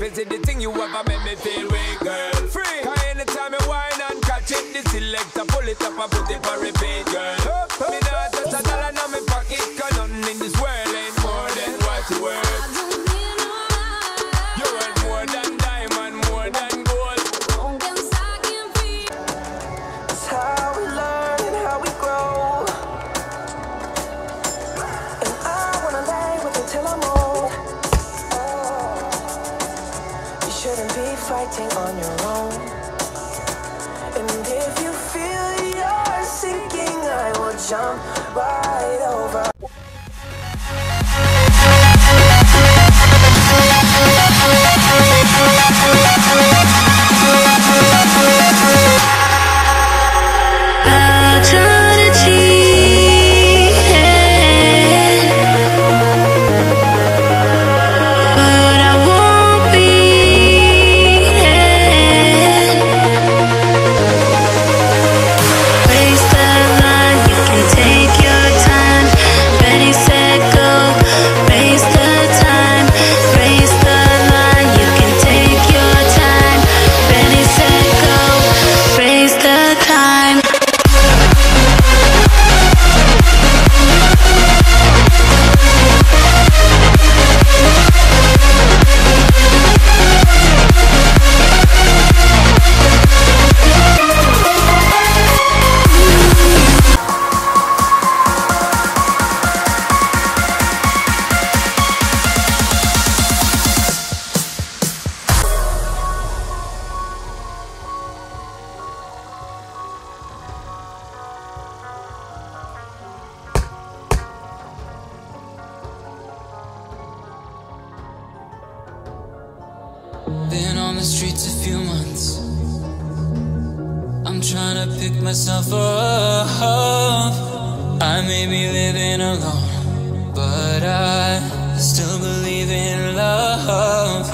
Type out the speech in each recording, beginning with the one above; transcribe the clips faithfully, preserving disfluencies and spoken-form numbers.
Is it the thing you ever make me feel way, girl? Free. Cause anytime you whine and catch it, the selector pull it up and put it for repeat, girl. Oh, oh, me not touch a dollar in my pocket, cause nothing in this world ain't more than what you worth. You worth more than diamond, more than gold. It's how we learn and how we grow. And I wanna lay with it till I'm old. You shouldn't be fighting on your own. And if you feel you're sinking, I will jump right over. Been on the streets a few months. I'm trying to pick myself up. I may be living alone, but I still believe in love.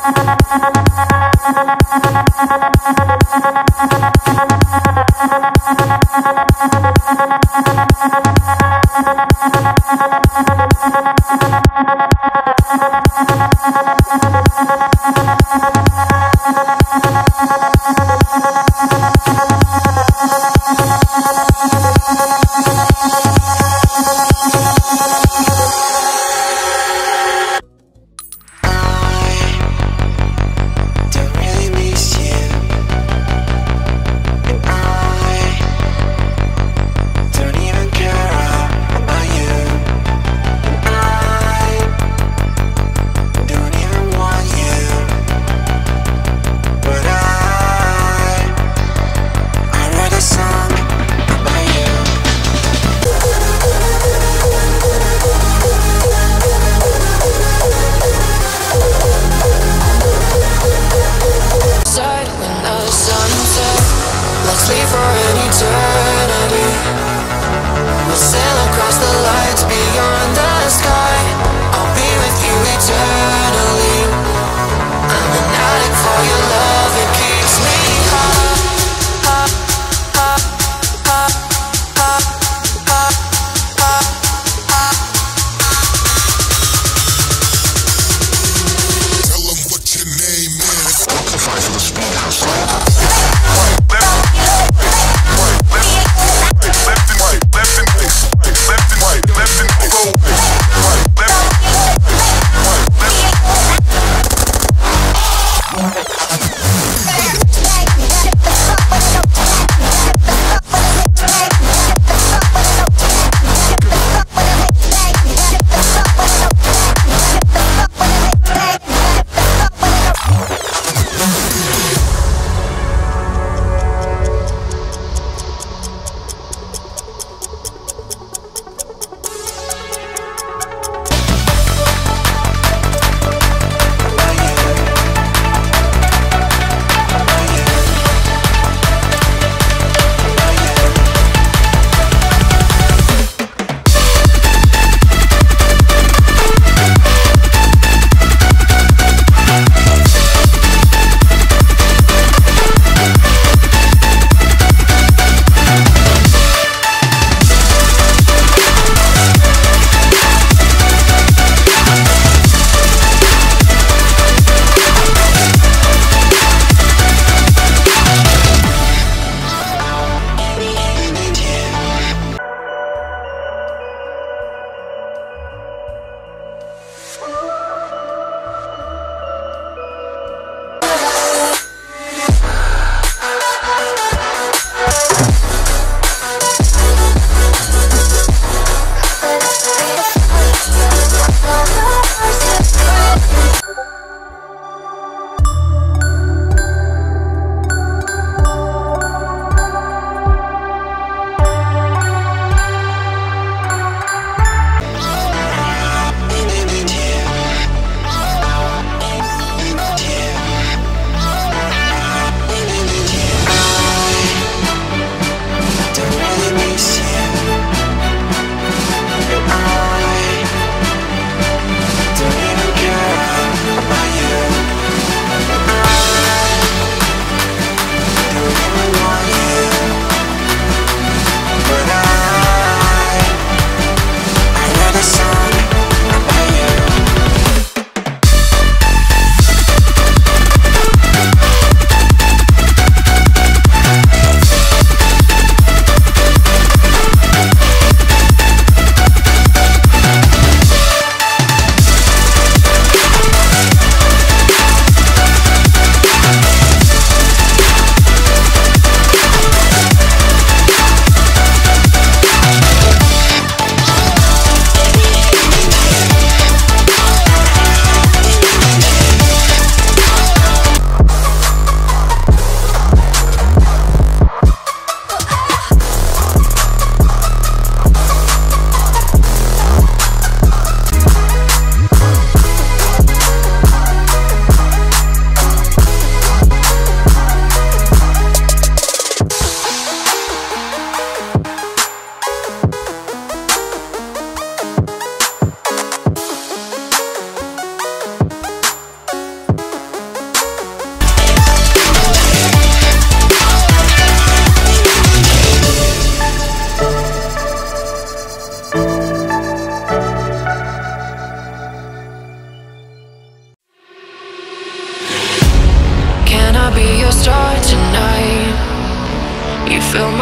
Don't even care about you.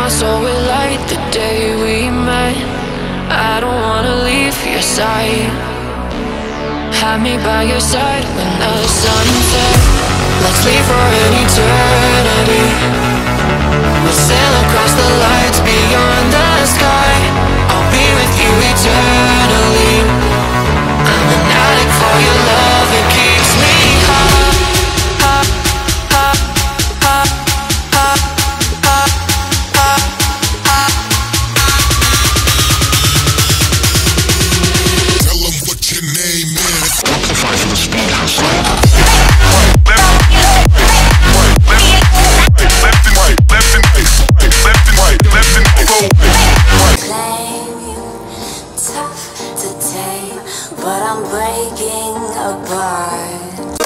my soul with light the day we met. I don't wanna leave your side. Have me by your side when the sun sets. Let's leave for an eternity. We'll sail across the lights beyond the sky. I'll be with you eternally. I'm an addict for your love, it keeps me high. But I'm breaking apart.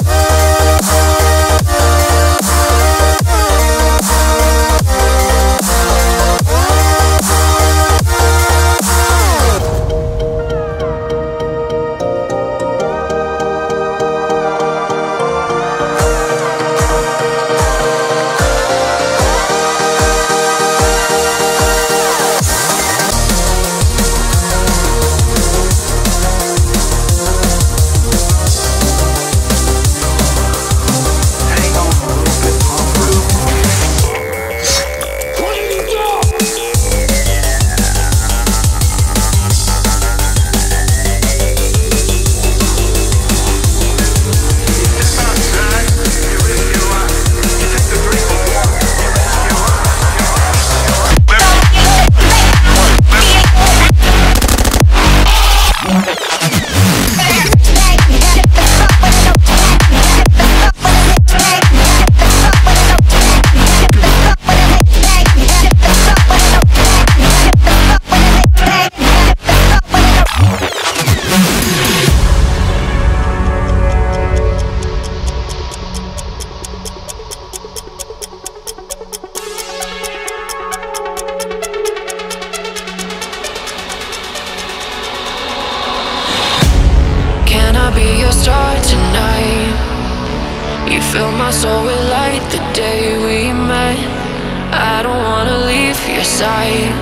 Be your star tonight. You fill my soul with light the day we met. I don't wanna leave your side.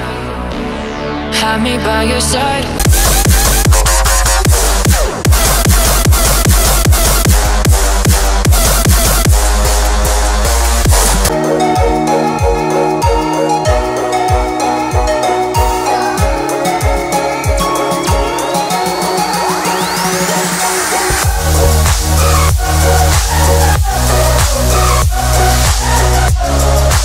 Have me by your side.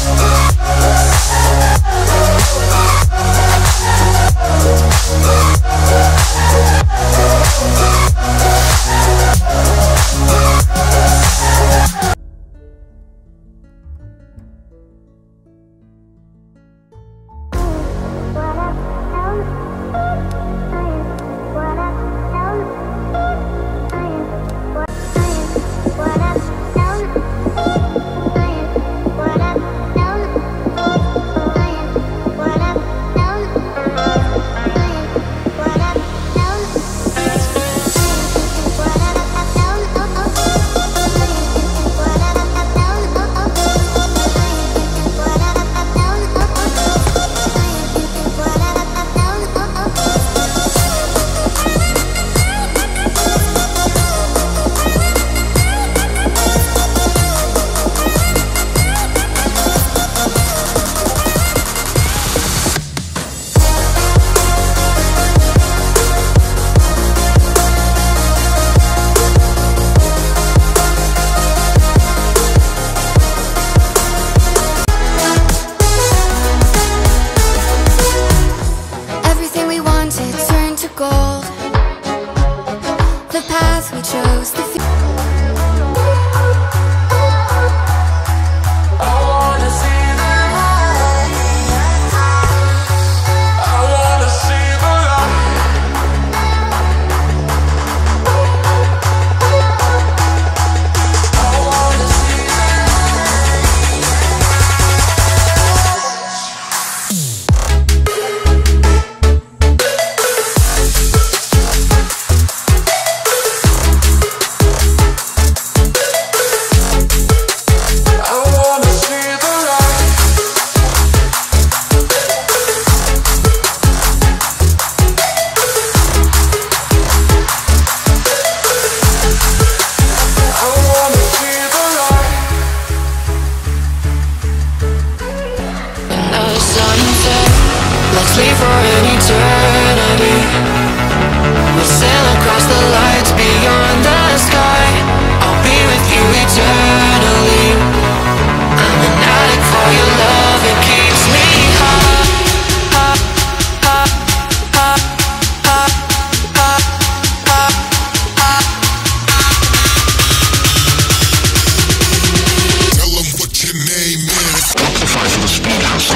We'll be right back. Let's leave for an eternity. We'll sail across the lights beyond the sky. I'll be with you eternally. I'm an addict for your love, it keeps me high. Tell them what your name is. Amplify for the speed house.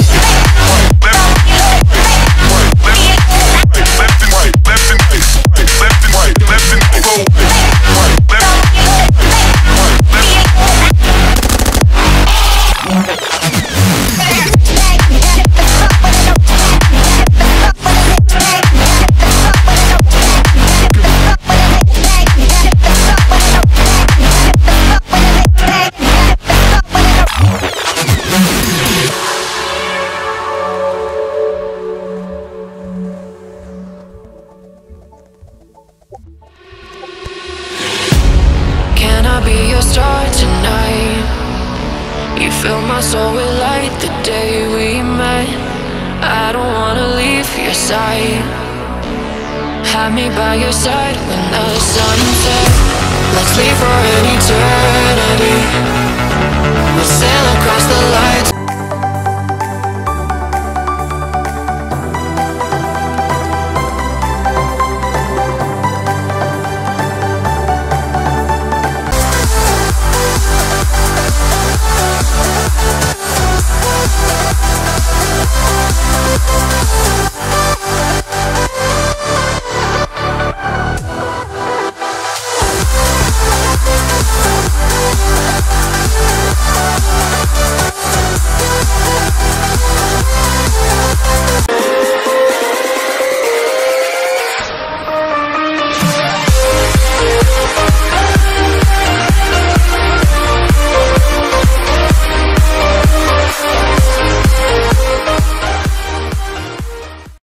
Can I be your star tonight? You fill my soul with light the day we met. I don't wanna leave your side. Have me by your side when the sun sets. Let's leave for an eternity. We'll sail across